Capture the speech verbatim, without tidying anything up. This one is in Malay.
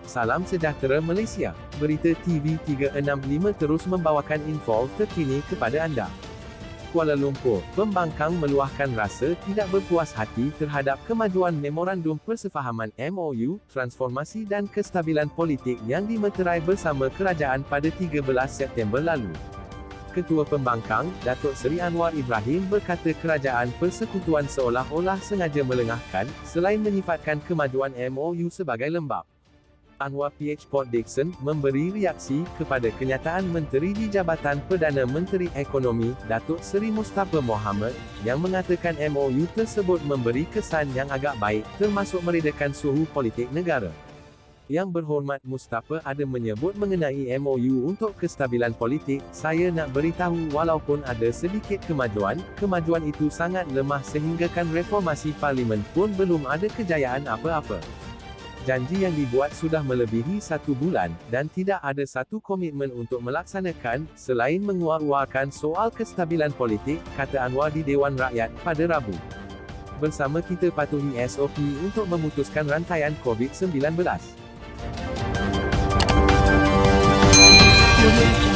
Salam sejahtera Malaysia. Berita T V tiga enam lima terus membawakan info terkini kepada anda. Kuala Lumpur, pembangkang meluahkan rasa tidak berpuas hati terhadap kemajuan Memorandum Persefahaman M O U, Transformasi dan Kestabilan Politik yang dimeterai bersama kerajaan pada tiga belas September lalu. Ketua Pembangkang, Datuk Seri Anwar Ibrahim berkata kerajaan persekutuan seolah-olah sengaja melengahkan, selain menyifatkan kemajuan M O U sebagai lembab. Anwar P H Port Dickson memberi reaksi kepada kenyataan Menteri di Jabatan Perdana Menteri Ekonomi, Datuk Seri Mustafa Mohamed, yang mengatakan M O U tersebut memberi kesan yang agak baik, termasuk meredakan suhu politik negara. Yang Berhormat Mustafa ada menyebut mengenai M O U untuk kestabilan politik, saya nak beritahu walaupun ada sedikit kemajuan, kemajuan itu sangat lemah sehinggakan reformasi parlimen pun belum ada kejayaan apa-apa. Janji yang dibuat sudah melebihi satu bulan, dan tidak ada satu komitmen untuk melaksanakan, selain menguar-uarkan soal kestabilan politik, kata Anwar di Dewan Rakyat, pada Rabu. Bersama kita patuhi S O P untuk memutuskan rantaian COVID sembilan belas.